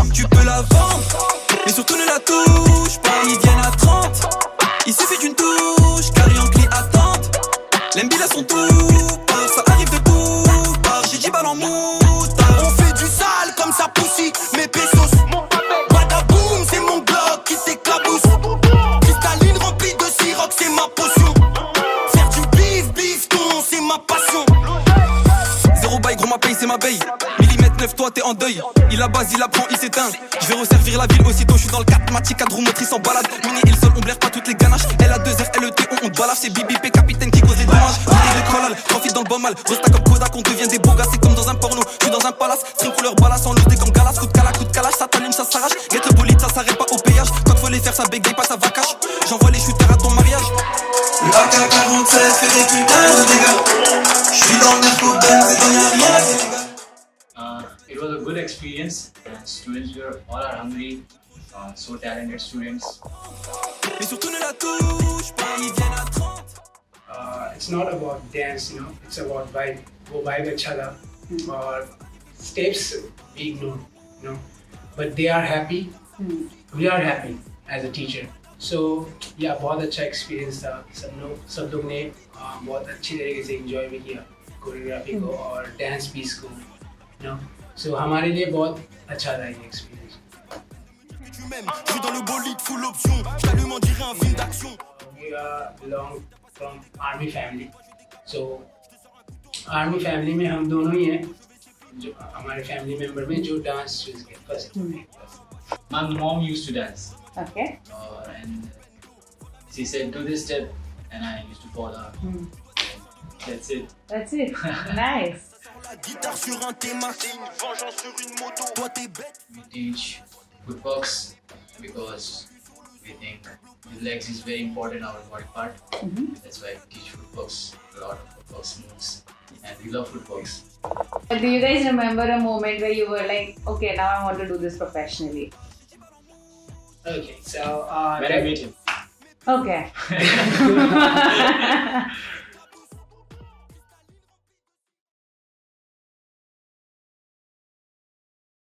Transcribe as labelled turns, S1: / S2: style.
S1: Tu peux la vendre, mais surtout ne la touche pas. Ils viennent à 30, il suffit d'une touche, carré en clé attente. L'MB là son tout part, ça arrive de tout part. J'ai 10 balles en moutarde. On fait du sale comme ça poussi, mes pesos. Badaboum, c'est mon Glock qui t'éclabousse. Cristalline remplie de siroc, c'est ma potion. Faire du bifton, c'est ma passion. Zéro bail, gros ma paye, c'est ma baye. Millimètre 9, toi t'es en deuil. Il la base, il la prend, il s'éteint. Je vais resservir la ville aussitôt, je suis dans le 4 matic, 4 roues motrices en balade. Mini et le sol, on blaire pas toutes les ganaches. Elle a 2 R, LET, on te balafre. C'est BBP, capitaine qui cause des dommages. Bouteille de collab, profite dans le bon mal. Resta comme Kodak, on devient des beaux gars. C'est comme dans un porno, je suis dans un palace. String couleur balasse, en loose, comme galas. Coup de calage, ça t'allume, ça s'arrache. Get le bolide, ça s'arrête pas au péage. Quand faut les faire, ça bégaye pas, ça va cache. J'envoie les shooters à ton mariage.
S2: Le AK-47 fait des putains de dégâts. Je suis dans le merco Benz et dans y'a rien, c'est légal.
S3: It was a good experience, and students were all are hungry, so talented students.
S1: Mais surtout ne la touche pas, ils viennent à 30.
S4: It's not about dance, you know, it's about vibe. वो vibe अच्छा था और steps we ignore, you know, but they are happy. We are happy as a teacher. So yeah, बहुत अच्छा experience था. सब लोग ने बहुत अच्छी तरीके से enjoy भी किया choreography को और dance piece को, you know. So हमारे लिए बहुत अच्छा था ये experience.
S1: Je suis dans le bolide full option, j'allume on dirait un film d'action.
S4: We belong from army family. So army family में हम दोनों ही हैं जो हमारे family member में जो dance choose किया first.
S3: My mom used to dance.
S5: Okay.
S3: And she said do this step, and I used to follow. That's it.
S5: That's it. Nice.
S1: La guitare sur un théma, c'est une vengeance sur une moto. Toi t'es bête.
S3: We teach footworks because we think the legs is very important our body part. That's why we teach footworks, a lot of footworks moves, and we love footworks.
S5: Do you guys remember a moment where you were like, okay, now I want to do this professionally?
S4: Okay, so
S3: When I meet him.
S5: Okay.